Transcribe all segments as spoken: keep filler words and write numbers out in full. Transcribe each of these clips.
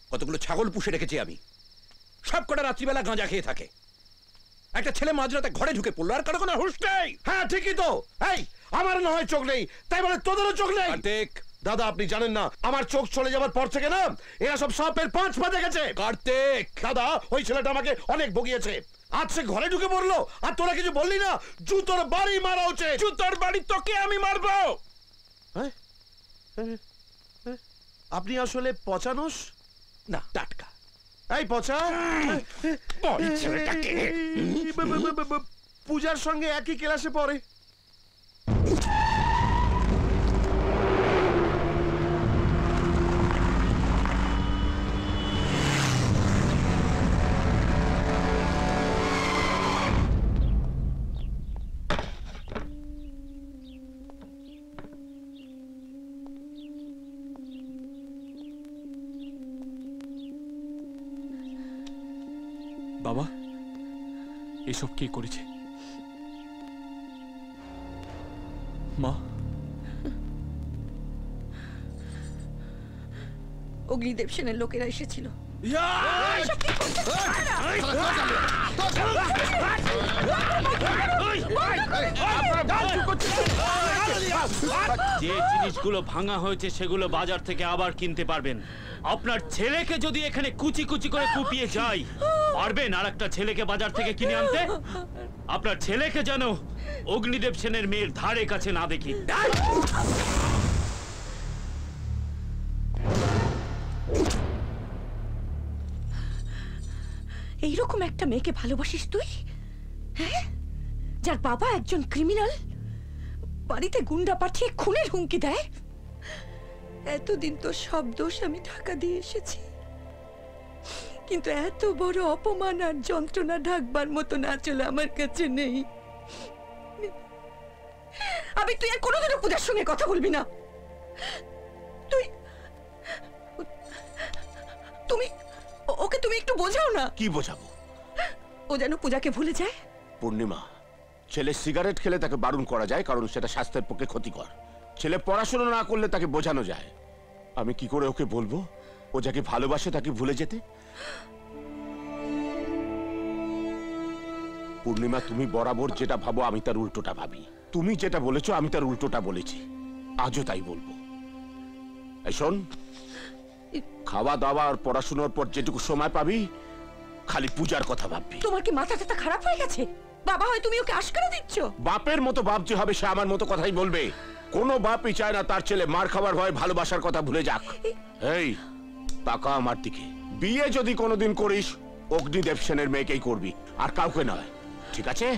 কতগুলো ছাগল পুষে রেখেছি আমি, সব কটা রাত্রিবেলা গাঁজা খেয়ে থাকে। একটা ছেলে মাঝরাতে ঘরে ঢুকে পড়লো, আর কারো কোনো হুঁশ নেই। হ্যাঁ ঠিকই তো। এই আমার না হয় চোখ নেই, তাই বলে তোদেরও চোখ নেই? কার্তিক, দাদা আপনি জানেন না, আমার চোখ চলে যাবার পর থেকে না এরা সব সাপের পাঁচ বাজে গেছে। কার্তিক দাদা ওই ছেলেটা আমাকে অনেক বকিয়েছে, আজ সে ঘরে ঢুকে পড়লো আর তোরা কিছু বললি না। জুতোর বাড়ি মারা উচিত। জুতোর বাড়ি তোকে আমি মারবো। আপনি আসলে পচানোস না, টাটকা। এই পচা পূজার সঙ্গে একই ক্লাসে পড়ে। বাবা, এসব কে করেছে? মা, অগ্নিদেব সেনের লোকেরা এসেছিল। যে জিনিসগুলো ভাঙা হয়েছে সেগুলো বাজার থেকে আবার কিনতে পারবেন। আপনার ছেলেকে যদি এখানে কুচি কুচি করে কুপিয়ে যায়, পারবেন আর একটা ছেলেকে বাজার থেকে কিনে আনতে? আপনার ছেলেকে যেন অগ্নিদেব সেনের মেয়ের ধারে কাছে না দেখি। এইরকম একটা মেয়েকে ভালোবাসিস তুই? হ্যাঁ, যার বাবা একজন ক্রিমিনাল, বাড়িতে গুন্ডা পাঠিয়ে খুনের হুমকি দেয়। এতদিন তো সব দোষ আমি ঢাকা দিয়ে এসেছি, কিন্তু এত বড় অপমান আর যন্ত্রণা ঢাকবার মতো না চলে আমার কাছে নেই। আমি তুই আর কোনোদিনও পূজার সঙ্গে কথা বলবি না। তুই তুমি ওকে তুমি একটু বোঝাও না। কি বোঝাবো? ও যেন পূজাকে ভুলে যায়। পূর্ণিমা, ছেলে সিগারেট খেলে তাকে বারণ করা যায়, কারণ সেটা স্বাস্থ্যের পক্ষে ক্ষতিকর। ছেলে পড়াশোনা না করলে তাকে বোঝানো যায়। আমি কি করে ওকে বলবো ও যাকে ভালোবাসে তাকে ভুলে যেতে? পূর্ণিমা, তুমি বরাবর যেটা ভাবো আমি তার উল্টোটা ভাবি। তুমি যেটা বলেছো আমি তার উল্টোটা বলেছি, আজও তাই বলবো। এই শোন, খাওয়া দাওয়া আর পড়াশোনার পর যেটুকু সময় পাবি খালি পূজার কথা ভাববি। তোমার কি মাথা টাথা খারাপ হয়ে গেছে? বাবা হয় তুমি ওকে আশকারা দিচ্ছ। বাপের মতো বাপ যে হবে সে আমার মতো কথাই বলবে। কোনো বাপই চায় না তার ছেলে মার খাবার ভয় ভালোবাসার কথা ভুলে যাক। এই তাকা আমার দিকে। বিয়ে যদি কোনোদিন করিস অগ্নিদেব সেনের মেয়েকেই করবি, আর কাউকে নয়, ঠিক আছে?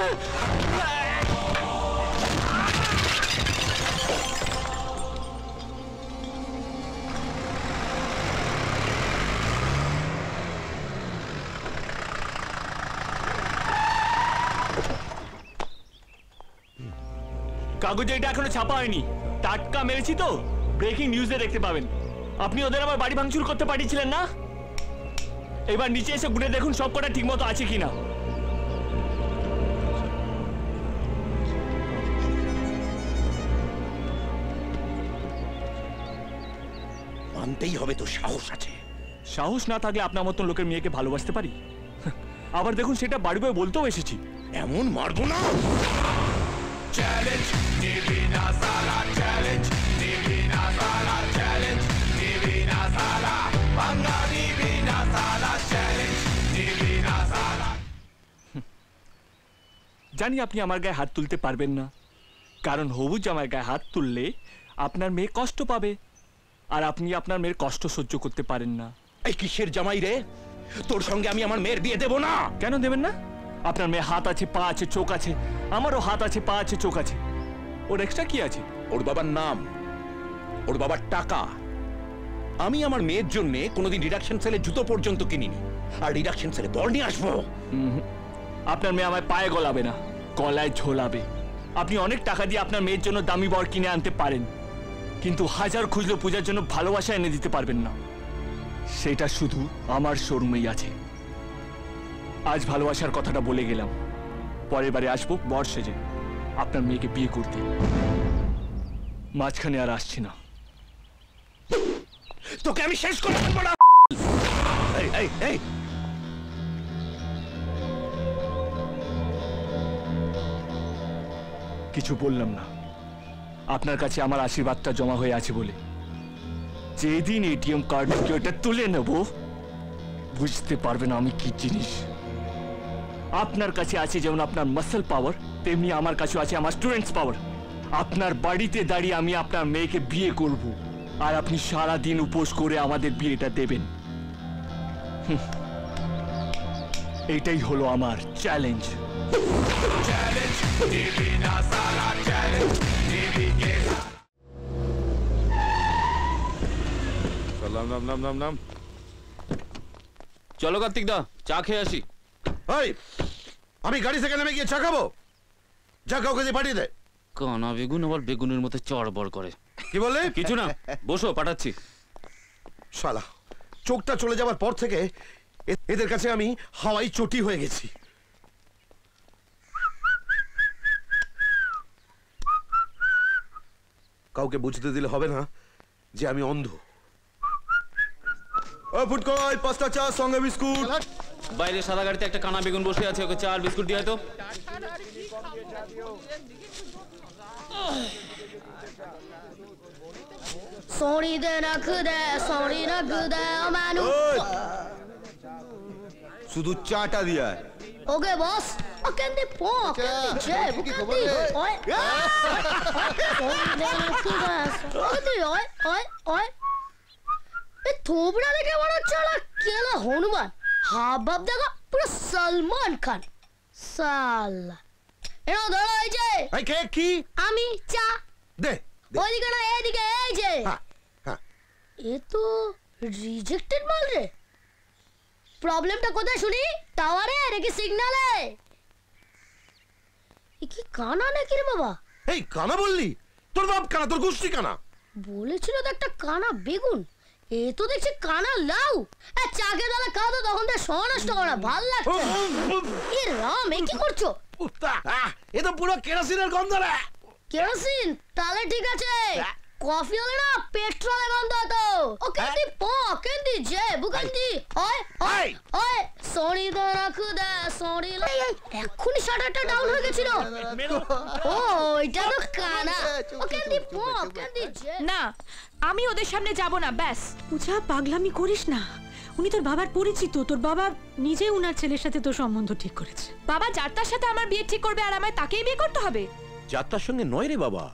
কাগজে এটা এখনো ছাপা হয়নি, টাটকা মেরেছি তো, ব্রেকিং নিউজে দেখতে পাবেন। আপনি ওদের আমার বাড়ি ভাঙচুর করতে পাঠিয়েছিলেন না? এবার নিচে এসে গুনে দেখুন সব কটা ঠিক মতো আছে কিনা। মানতেই হবে তো সাহস আছে। সাহস না থাকলে আপনার মতন লোকের মেয়েকে ভালোবাসতে পারি? আবার দেখুন সেটা বাড়ি বয়ে বলতেও এসেছি। এমন মারবো না। চ্যালেঞ্জ নিবিনা সালা, চ্যালেঞ্জ নিবিনা সালা, চ্যালেঞ্জ নিবিনা সালা, বাংলা নিবিনা সালা, চ্যালেঞ্জ নিবিনা সালা। জানি আপনি আমার গায়ে হাত তুলতে পারবেন না, কারণ হবু জামাই গায়ে হাত তুললে আপনার মেয়ে কষ্ট পাবে, আর আপনি আপনার মেয়ের কষ্ট সহ্য করতে পারেন না। এই কিসের জামাই রে? তোর সঙ্গে আমি আমার মেয়ের বিয়ে দেবো না। কেন দেবেন না? আপনার মেয়ে হাত আছে, পা আছে, চোখ আছে, আমারও হাত আছে, পা আছে, চোখ আছে। ওর এক্সট্রা কি আছে? ওর বাবার নাম, ওর বাবার টাকা। আমি আমার মেয়ের জন্য কোনোদিন রিডাকশন সেলে জুতো পর্যন্ত কিনিনি, আর রিডাকশন সেলে বল নিয়ে আসবো। আপনার মেয়ে আমায় পায়ে গলাবে না, গলায় ঝোলাবে। আপনি অনেক টাকা দিয়ে আপনার মেয়ের জন্য দামি বর কিনে আনতে পারেন, কিন্তু হাজার খুঁজলেও পূজার জন্য ভালোবাসা এনে দিতে পারবেন না। সেটা শুধু আমার শোরুমেই আছে। আজ ভালোবাসার কথাটা বলে গেলাম, পরের বারে আসবো বর সেজে আপনার মেয়েকে বিয়ে করতে। মাঝখানে আর আসছি না। তোকে আমি শেষ করে দেবো না। এই এই এই কিছু বললাম না, আপনার কাছে আমার আশীর্বাদটা জমা হয়ে আছে বলে। যেদিন এটিএম কার্ড থেকে ওটা তুলে নেব, বুঝতে পারবেন আমি কি জিনিস। আপনার কাছে আছে যেমন আপনার মাসল পাওয়ার, তেমনি আমার কাছে আছে আমার স্টুডেন্টস পাওয়ার। আপনার বাড়িতে দাঁড়িয়ে আমি আপনার মেয়েকে বিয়ে করব, আর আপনি সারা দিন উপোস করে আমাদের বিয়েটা দেবেন। হুম। এইটাই হলো আমার চ্যালেঞ্জ। চ্যালেঞ্জ নিবিনা সালা, চ্যালেঞ্জ নিবিকে। নাম নাম নাম নাম নাম চলো কার্তিক দা, চা খেয়ে আসি। ওই, আমি গাড়ি থেকে নেমে গিয়ে চা খাবো? যা কাউকে দিয়ে পাঠিয়ে দে। কানা বেগুন আবার বেগুনের মতো চড়বড় করে। কি বললে? কিছু না, বসো, পাঠাচ্ছি। শালা, চোখটা চলে যাওয়ার পর থেকে এ- এদের কাছে আমি হাওয়াই চটি হয়ে গেছি। কাউকে বুঝতে দিলে হবে না যে আমি অন্ধ। ও ফুটকই, পাঁচটা চা সঙ্গে বিস্কুট। বাইরে সাদা গাড়িতে একটা কানা বেগুন বসে আছে, ওকে চা আর বিস্কুট দিয়ে তো। 소리 되나 그대 소리나 그대 어마누 শুধু চাটা দিয়া 오케이 বস 어캔디 포 어캔디 제 부캔디 어이 소리 되나 그대 어디 어이 어이 어이 এ থোবড়া দেখে মনে হচ্ছে না কেলা হনুমান, হাবভাব দেখো পুরো সলমান খান। সালা এরা ধরো, এই যে এই কে কি আমি চা দে দে। ওইদিকে না এইদিকে, এই যে হ্যাঁ হ্যাঁ এ তো রিজেক্টেড মাল রে। প্রবলেমটা কোথায় শুনি? টাওয়ারে নাকি সিগন্যালে? এ কি কানা নাকি রে বাবা? এই কানা বললি? তোর বাপ কানা, তোর গোষ্ঠী কানা। বলেছিল তো একটা কানা বেগুন, এ তো দেখছি কানা লাউ। এ চাকে দালা খাও তো, তখন তো সনষ্ট করা ভাল লাগছে। এ রাম, এ কি করছো? আহ, এ তো পুরো কেরোসিনের গন্ধ রে। কেরোসিন? তাহলে ঠিক আছে, কফি হলে না পেট্রোলের গন্ধ হতো। ও কেন্দি পো কেন্দি যে বুকেন্দি ওই ওই ওই সরি দা রাখু দা সরি। এক্ষুনি শাটারটা ডাউন হয়ে গেছিল। ও এটা তো কানা। ও কেন্দি পো কেন্দি যে না, আমি ওদের সামনে যাব না, ব্যাস। পূজা, পাগলামি করিস না। উনি তোর বাবার পরিচিত, তোর বাবা নিজে উনার ছেলের সাথে তোর সম্বন্ধ ঠিক করেছে। বাবা যার তার সাথে আমার বিয়ে ঠিক করবে, আর আমায় তাকেই বিয়ে করতে হবে? যাত্রার সঙ্গে নয় রে বাবা।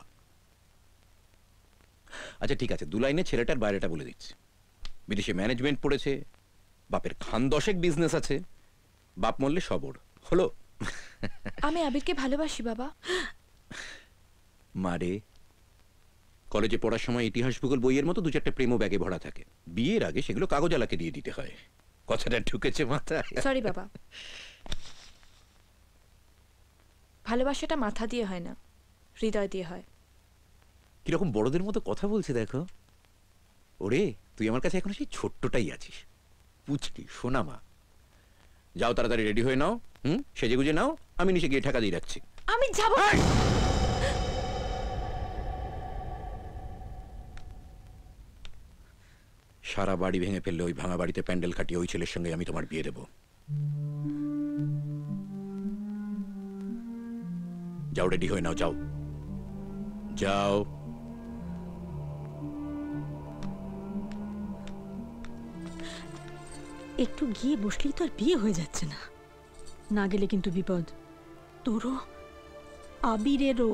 আচ্ছা ঠিক আছে, দু লাইনে ছেলেটার বাইরেটা বলে দিচ্ছি। বিদেশে ম্যানেজমেন্ট পড়েছে, বাপের খান দশেক বিজনেস আছে, বাপ মরলে সবর হলো। আমি আবিরকে ভালোবাসি বাবা। মারে, কলেজে পড়ার সময় ইতিহাস ভূগোল বইয়ের মতো দু চারটে প্রেমও ব্যাগে ভরা থাকে, বিয়ের আগে সেগুলো কাগজালাকে দিয়ে দিতে হয়। কথাটা ঢুকেছে মাথায়? সরি বাবা। ভালোবাসাটা মাথা দিয়ে হয় না, হৃদয় দিয়ে হয়। কিরকম বড়দের মতো কথা বলছে দেখো। ওরে, তুই আমার কাছে এখন সেই ছোট্টটাই আছিস, পুচকি সোনামা। যাও তাড়াতাড়ি রেডি হয়ে নাও, হুম, সেজে গুজে নাও, আমি নিচে গিয়ে ঠাকা দিয়ে রাখছি। আমি যাব না। সারা বাড়ি ভেঙে ফেললে ওই ভাঙা বাড়িতে প্যান্ডেল কাটিয়ে ওই ছেলের সঙ্গে আমি তোমার বিয়ে দেব। যাও, রেডি হয়ে নাও, যাও যাও। একটু গিয়ে বসলেই তো আর বিয়ে হয়ে যাচ্ছে না, না গেলে কিন্তু বিপদ। তোরও আবিরেরও।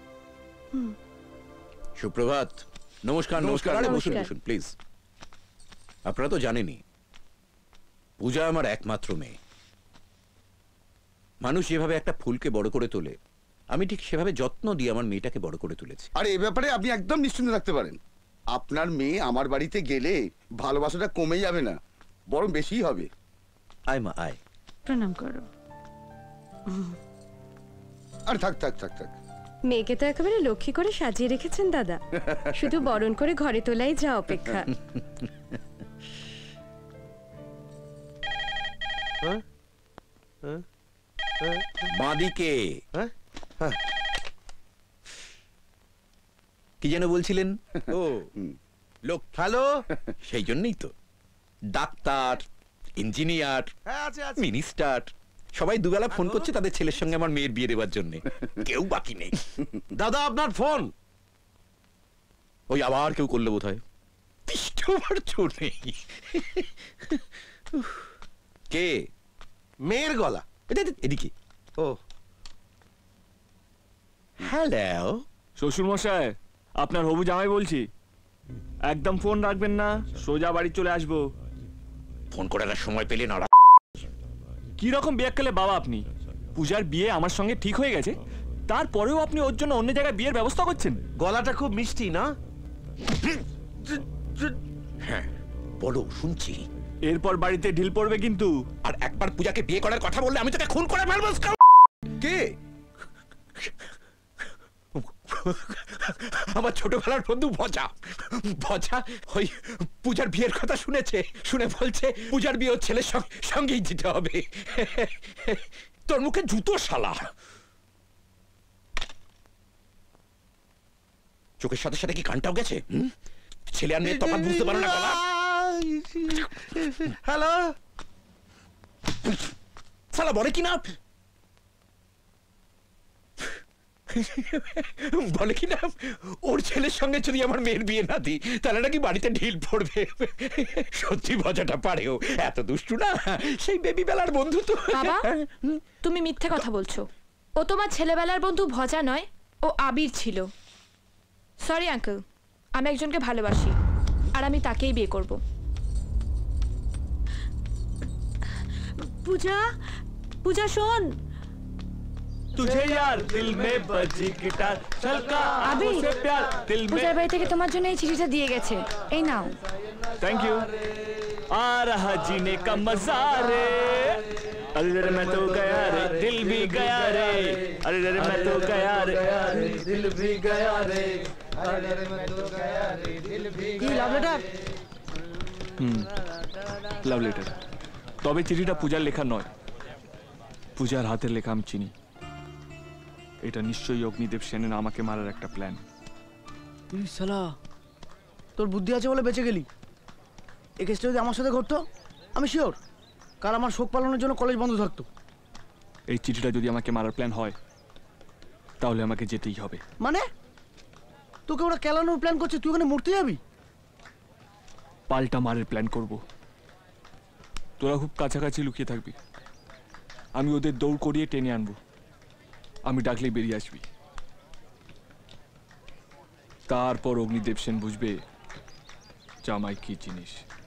সুপ্রভাত। নমস্কার। নমস্কার। আরে বসুন নমস্কার। বসুন প্লিজ। আপনারা তো জানেনই পূজা আমার একমাত্র মেয়ে। মানুষ যেভাবে একটা ফুলকে বড় করে তোলে, আমি ঠিক সেভাবে যত্ন দিয়ে আমার মেয়েটাকে বড় করে তুলেছি। আর এ ব্যাপারে আপনি একদম নিশ্চিন্ত থাকতে পারেন। আপনার মেয়ে আমার বাড়িতে গেলে ভালোবাসাটা কমে যাবে না, বরং বেশিই হবে। আয় মা, আয়। প্রণাম করো। আরে থাক থাক থাক থাক মেয়েকে তো একেবারে লক্ষ্মী করে সাজিয়ে রেখেছেন দাদা, শুধু বরণ করে ঘরে তোলাই যা অপেক্ষা। বাঁদিকে কি যেন বলছিলেন? ও লোক। হ্যালো। সেই জন্যই তো ডাক্তার, ইঞ্জিনিয়ার, মিনিস্টার সবাই দুবেলা ফোন করছে তাদের ছেলের সঙ্গে আমার মেয়ের বিয়ে দেওয়ার জন্য। কেউ বাকি নেই। দাদা আপনার ফোন। ওই আবার কেউ করলো বোধ হয়। নেই। কে? মেয়ের গলা। এদিকে। ও হ্যালো। শ্বশুর মশাই, আপনার হবু জামাই বলছি। একদম ফোন রাখবেন না, সোজা বাড়ি চলে আসবো। ফোন করার সময় পেলে না। কি রকম বিয়াক্কেলে বাবা আপনি? পূজার বিয়ে আমার সঙ্গে ঠিক হয়ে গেছে, তারপরেও আপনি ওর জন্য অন্য জায়গায় বিয়ের ব্যবস্থা করছেন। গলাটা খুব মিষ্টি না? হ্যাঁ বলো, শুনছি। এরপর বাড়িতে ঢিল পড়বে কিন্তু। আর একবার পূজাকে বিয়ে করার কথা বললে আমি তোকে খুন করে ফেলবো। কে? আমার ছোটবেলার বন্ধু ভজা। ভজা ওই পূজার বিয়ের কথা শুনেছে, শুনে বলছে পূজার বিয়ে ওর ছেলের সঙ্গেই দিতে হবে। তোর মুখে জুতো শালা। চোখের সাথে সাথে কি কানটাও গেছে? ছেলে আর মেয়ে তফাৎ বুঝতে পারো না গলা? হ্যালো। শালা বলে কি না বলে কি না ওর ছেলের সঙ্গে যদি আমার মেয়ের বিয়ে না দিই তাহলে নাকি বাড়িতে ঢিল পড়বে। সত্যি ভজাটা পারেও এত দুষ্টু না, সেই বেবি বেলার বন্ধু তো। বাবা, তুমি মিথ্যে কথা বলছো। ও তোমার ছেলেবেলার বন্ধু ভজা নয়, ও আবির ছিল। সরি আঙ্কেল, আমি একজনকে ভালোবাসি আর আমি তাকেই বিয়ে করব। পূজা, পূজা শোন। तुझे यार दिल में बजी गिटार छलका आंखों से प्यार दिल में। পূজার বাড়ি থেকে তোমার জন্য এই চিঠিটা দিয়ে গেছে, এই নাও। Thank you. आ रहा जीने का मजा रे, अरे रे मैं तो गया रे, दिल भी गया रे, अरे रे मैं तो गया रे, दिल भी गया रे, अरे रे मैं तो गया रे, दिल भी কি লাভ লেটার? হুম, লাভ লেটার। তবে চিঠিটা পূজার লেখা নয়, পূজার হাতের লেখা আমি চিনি। এটা নিশ্চয়ই অগ্নিদেব সেনের আমাকে মারার একটা প্ল্যান। শালা, তোর বুদ্ধি আছে বলে বেঁচে গেলি। এই কেসটা যদি আমার সাথে ঘটতো, আমি শিওর কাল আমার শোক পালনের জন্য কলেজ বন্ধ থাকতো। এই চিঠিটা যদি আমাকে মারার প্ল্যান হয় তাহলে আমাকে যেতেই হবে। মানে তোকে ওরা কেলানোর প্ল্যান করছে, তুই ওখানে মরতে যাবি? পাল্টা মারের প্ল্যান করব। তোরা খুব কাছাকাছি লুকিয়ে থাকবি, আমি ওদের দৌড় করিয়ে টেনে আনবো। আমি ডাকলেই বেরিয়ে আসবি। তারপর অগ্নিদেব সেন বুঝবে জামাই কি জিনিস।